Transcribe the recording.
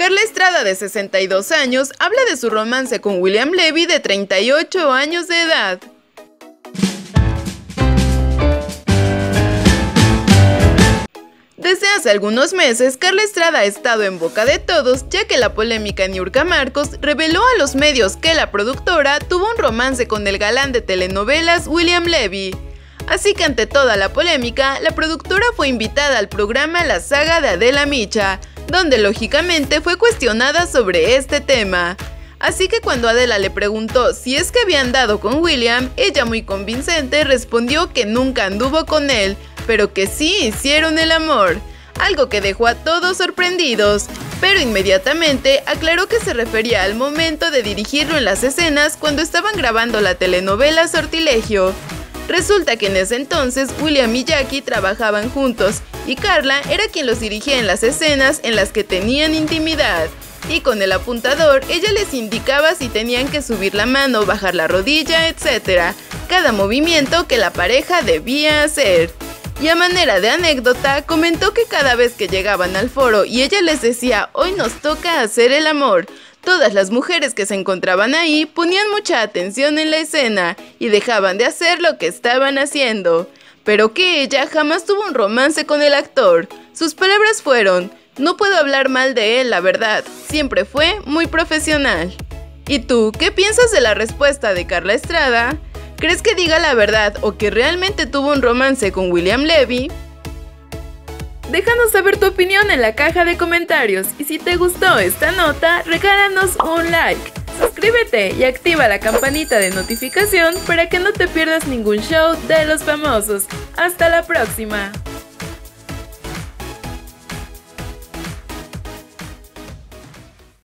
Carla Estrada, de 62 años, habla de su romance con William Levy, de 38 años de edad. Desde hace algunos meses, Carla Estrada ha estado en boca de todos, ya que la polémica Niurka Marcos reveló a los medios que la productora tuvo un romance con el galán de telenovelas William Levy. Así que ante toda la polémica, la productora fue invitada al programa La Saga de Adela Micha, donde lógicamente fue cuestionada sobre este tema. Así que cuando Adela le preguntó si es que había andado con William, ella muy convincente respondió que nunca anduvo con él, pero que sí hicieron el amor, algo que dejó a todos sorprendidos, pero inmediatamente aclaró que se refería al momento de dirigirlo en las escenas cuando estaban grabando la telenovela Sortilegio. Resulta que en ese entonces William y Jackie trabajaban juntos y Carla era quien los dirigía en las escenas en las que tenían intimidad. Y con el apuntador ella les indicaba si tenían que subir la mano, bajar la rodilla, etc. Cada movimiento que la pareja debía hacer. Y a manera de anécdota, comentó que cada vez que llegaban al foro y ella les decía "hoy nos toca hacer el amor", todas las mujeres que se encontraban ahí ponían mucha atención en la escena y dejaban de hacer lo que estaban haciendo. Pero que ella jamás tuvo un romance con el actor. Sus palabras fueron: "no puedo hablar mal de él, la verdad, siempre fue muy profesional". ¿Y tú, qué piensas de la respuesta de Carla Estrada? ¿Crees que diga la verdad o que realmente tuvo un romance con William Levy? Déjanos saber tu opinión en la caja de comentarios y si te gustó esta nota, regálanos un like. Suscríbete y activa la campanita de notificación para que no te pierdas ningún show de los famosos. ¡Hasta la próxima!